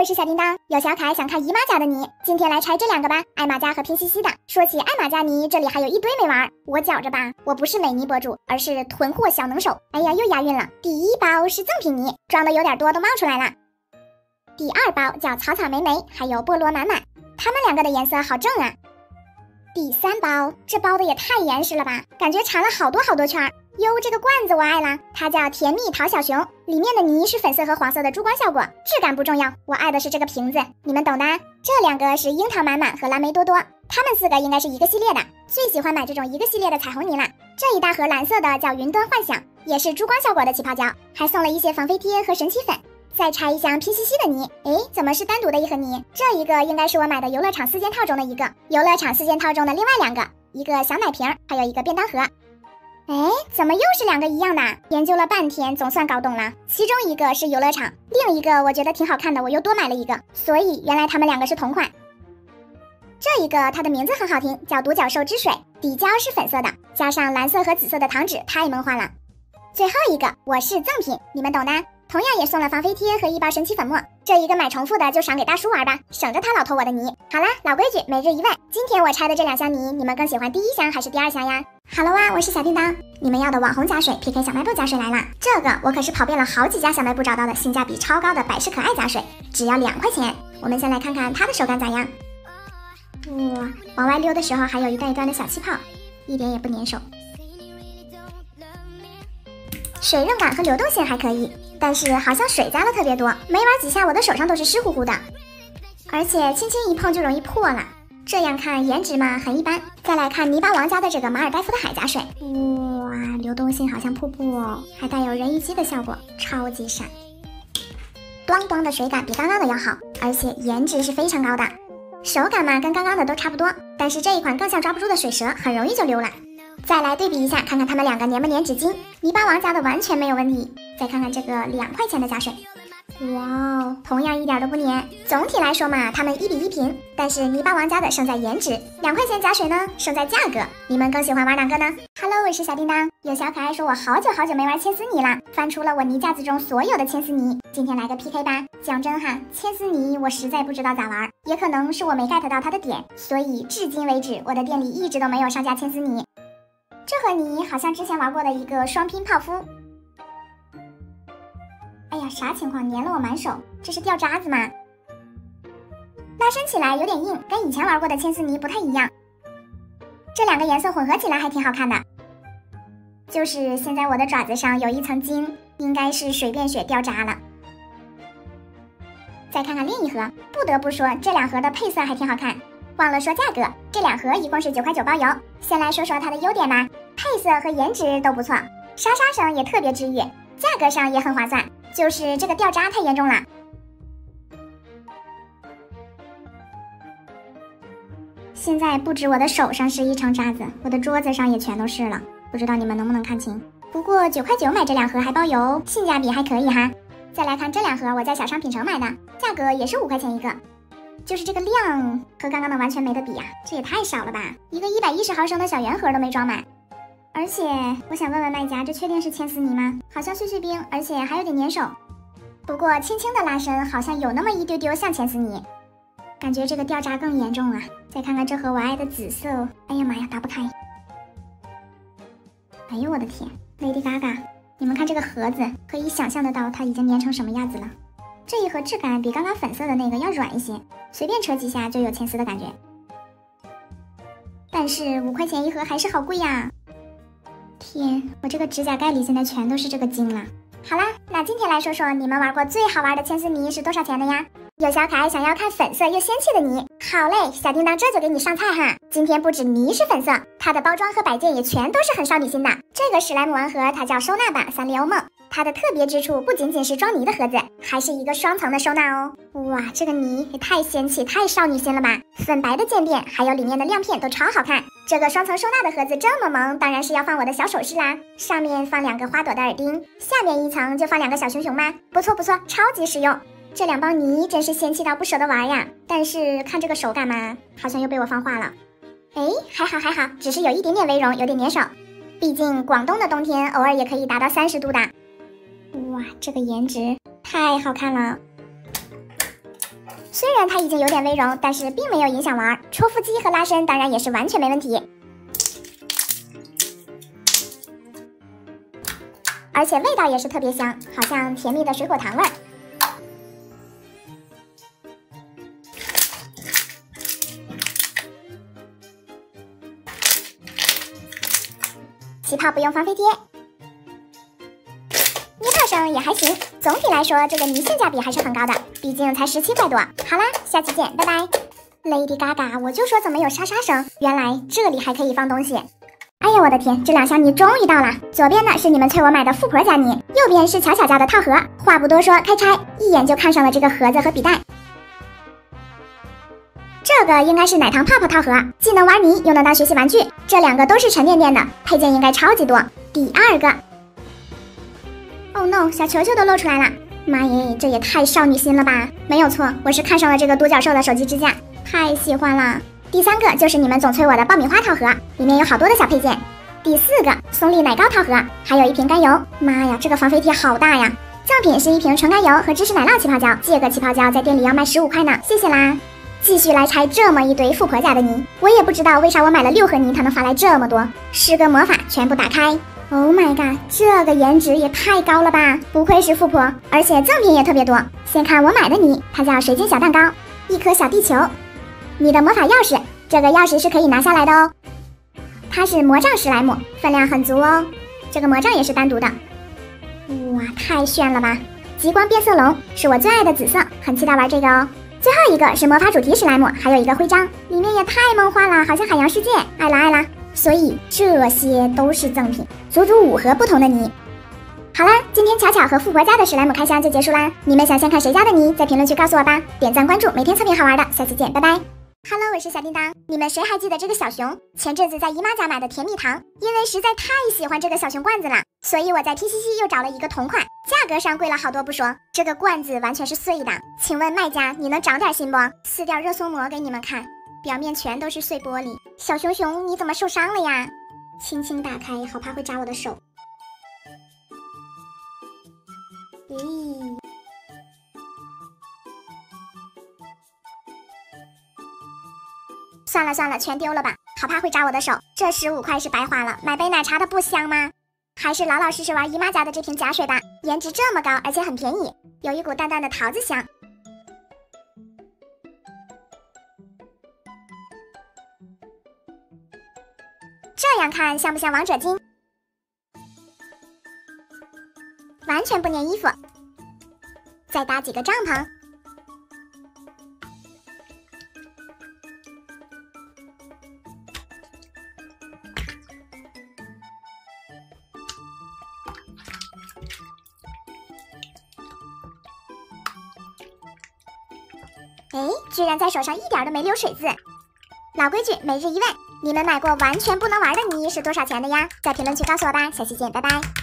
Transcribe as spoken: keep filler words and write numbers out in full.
我是小叮当。有小可爱想看姨妈家的泥，今天来拆这两个吧，艾玛家和拼夕夕的。说起艾玛家泥，这里还有一堆没玩，我觉着吧，我不是美泥博主，而是囤货小能手。哎呀，又押韵了。第一包是赠品泥，装的有点多，都冒出来了。第二包叫草草莓莓，还有菠萝满满，它们两个的颜色好正啊。第三包，这包的也太严实了吧，感觉缠了好多好多圈。哟，这个罐子我爱了，它叫甜蜜桃小熊，里面的泥是粉色和黄色的珠光效果，质感不重要，我爱的是这个瓶子，你们懂的。这两个是樱桃满满和蓝莓多多，它们四个应该是一个系列的，最喜欢买这种一个系列的彩虹泥了。这一大盒蓝色的叫云端幻想，也是珠光效果的起泡胶，还送了一些防飞贴和神奇粉。再拆一箱拼夕夕的泥，诶，怎么是单独的一盒泥？这一个应该是我买的游乐场四件套中的一个，游乐场四件套中的另外两个，一个小奶瓶，还有一个便当盒。哎，怎么又是两个一样的？研究了半天，总算搞懂了。其中一个是游乐场，另一个我觉得挺好看的，我又多买了一个，所以原来他们两个是同款。这一个它的名字很好听，叫独角兽之水，底胶是粉色的，加上蓝色和紫色的糖纸，太梦幻了。最后一个我是赠品，你们懂的。同样也送了防飞贴和一包神奇粉末，这一个买重复的就赏给大叔玩吧，省着他老偷我的泥。好啦，老规矩，每日一问，今天我拆的这两箱泥，你们更喜欢第一箱还是第二箱呀？哈喽啊，我是小叮当，你们要的网红加水 P K 小卖部加水来啦！这个我可是跑遍了好几家小卖部找到的，性价比超高的百事可爱加水，只要两块钱。我们先来看看它的手感咋样。哇，往外溜的时候还有一段一段的小气泡，一点也不粘手。水润感和流动性还可以，但是好像水加的特别多，没玩几下我的手上都是湿乎乎的，而且轻轻一碰就容易破了。这样看颜值嘛很一般。再来看泥巴王家的这个马尔代夫的海加水，哇，流动性好像瀑布哦，还带有人鱼姬的效果，超级闪。咣咣的水感比刚刚的要好，而且颜值是非常高的。手感嘛跟刚刚的都差不多，但是这一款更像抓不住的水蛇，很容易就溜了。再来对比一下，看看它们两个粘不粘纸巾。泥巴王家的完全没有问题。再看看这个两块钱的加水，哇哦，同样一点都不粘。总体来说嘛，它们一比一平，但是泥巴王家的胜在颜值，两块钱加水呢胜在价格。你们更喜欢玩哪个呢 ？Hello， 我是小叮当。有小可爱说我好久好久没玩千丝泥了，翻出了我泥架子中所有的千丝泥，今天来个 P K 吧。讲真哈，千丝泥我实在不知道咋玩，也可能是我没 get 到它的点，所以至今为止我的店里一直都没有上架千丝泥。这盒泥好像之前玩过的一个双拼泡芙。哎呀，啥情况？粘了我满手，这是掉渣子吗？拉伸起来有点硬，跟以前玩过的千丝泥不太一样。这两个颜色混合起来还挺好看的。就是现在我的爪子上有一层筋，应该是水变血掉渣了。再看看另一盒，不得不说这两盒的配色还挺好看。忘了说价格，这两盒一共是九块九包邮。先来说说它的优点吧，配色和颜值都不错，沙沙声也特别治愈，价格上也很划算，就是这个掉渣太严重了。现在不止我的手上是一层渣子，我的桌子上也全都是了，不知道你们能不能看清。不过九块九买这两盒还包邮，性价比还可以哈。再来看这两盒，我在小商品城买的，价格也是五块钱一个。就是这个量和刚刚的完全没得比啊，这也太少了吧，一个一百一十毫升的小圆盒都没装满。而且我想问问卖家，这确定是千丝泥吗？好像碎碎冰，而且还有点粘手。不过轻轻的拉伸好像有那么一丢丢像千丝泥，感觉这个掉渣更严重了。再看看这盒我爱的紫色，哎呀妈呀，打不开。哎呦我的天 ，Lady Gaga， 你们看这个盒子，可以想象得到它已经粘成什么样子了。这一盒质感比刚刚粉色的那个要软一些，随便扯几下就有牵丝的感觉。但是五块钱一盒还是好贵呀！天，我这个指甲盖里现在全都是这个筋了。好啦，那今天来说说你们玩过最好玩的千丝泥是多少钱的呀？有小可爱想要看粉色又仙气的泥，好嘞，小叮当这就给你上菜哈！今天不止泥是粉色，它的包装和摆件也全都是很少女心的。这个史莱姆玩盒它叫收纳版三丽欧梦，它的特别之处不仅仅是装泥的盒子，还是一个双层的收纳哦。哇，这个泥也太仙气太少女心了吧！粉白的渐变还有里面的亮片都超好看。这个双层收纳的盒子这么萌，当然是要放我的小首饰啦。上面放两个花朵的耳钉，下面一层就放两个小熊熊吗？不错不错，超级实用。这两包泥真是仙气到不舍得玩呀，但是看这个手感嘛，好像又被我放化了。哎，还好还好，只是有一点点微绒，有点粘手。毕竟广东的冬天偶尔也可以达到三十度的。哇，这个颜值太好看了。 虽然它已经有点微融，但是并没有影响玩。戳腹肌和拉伸当然也是完全没问题，而且味道也是特别香，好像甜蜜的水果糖味儿。起泡不用防飞贴，捏泡声也还行。总体来说，这个泥性价比还是很高的，毕竟才十七块多。好啦，下期见，拜拜。Lady Gaga， 我就说怎么有沙沙声，原来这里还可以放东西。哎呀，我的天，这两箱泥终于到了。左边呢是你们催我买的富婆家泥，右边是巧巧家的套盒。话不多说，开拆，一眼就看上了这个盒子和笔袋。这个应该是奶糖泡泡套盒，既能玩泥又能当学习玩具。这两个都是沉甸甸的，配件应该超级多。第二个 ，Oh no， 小球球都露出来了。妈耶，这也太少女心了吧！没有错，我是看上了这个独角兽的手机支架，太喜欢了。第三个就是你们总催我的爆米花套盒，里面有好多的小配件。第四个松粒奶糕套盒，还有一瓶甘油。妈呀，这个防飞贴好大呀！赠品是一瓶纯甘油和芝士奶酪气泡胶，这个气泡胶在店里要卖十五块呢，谢谢啦。继续来拆这么一堆富婆家的泥，我也不知道为啥我买了六盒泥，它能发来这么多。施个魔法，全部打开。Oh my god， 这个颜值也太高了吧！不愧是富婆，而且赠品也特别多。先看我买的泥，它叫水晶小蛋糕，一颗小地球，你的魔法钥匙，这个钥匙是可以拿下来的哦。它是魔杖史莱姆，分量很足哦。这个魔杖也是单独的。哇，太炫了吧！极光变色龙是我最爱的紫色，很期待玩这个哦。最后一个是魔法主题史莱姆，还有一个徽章，里面也太梦幻了，好像海洋世界，爱了爱了。所以这些都是赠品，足足五盒不同的泥。好啦，今天巧巧和富婆家的史莱姆开箱就结束啦。你们想先看谁家的泥，在评论区告诉我吧。点赞关注，每天测评好玩的，下期见，拜拜。Hello， 我是小叮当。你们谁还记得这个小熊？前阵子在姨妈家买的甜蜜糖，因为实在太喜欢这个小熊罐子了，所以我在 P C C 又找了一个同款，价格上贵了好多不说，这个罐子完全是碎的。请问卖家，你能长点心不？撕掉热缩膜给你们看，表面全都是碎玻璃。小熊熊，你怎么受伤了呀？轻轻打开，好怕会扎我的手。咦。算了算了，全丢了吧，好怕会扎我的手。这十五块是白花了，买杯奶茶的不香吗？还是老老实实玩姨妈家的这瓶假水吧，颜值这么高，而且很便宜，有一股淡淡的桃子香。这样看像不像王者金？完全不粘衣服。再搭几个帐篷。哎，居然在手上一点都没流水渍。老规矩，每日一问，你们买过完全不能玩的泥是多少钱的呀？在评论区告诉我吧，下期见，拜拜。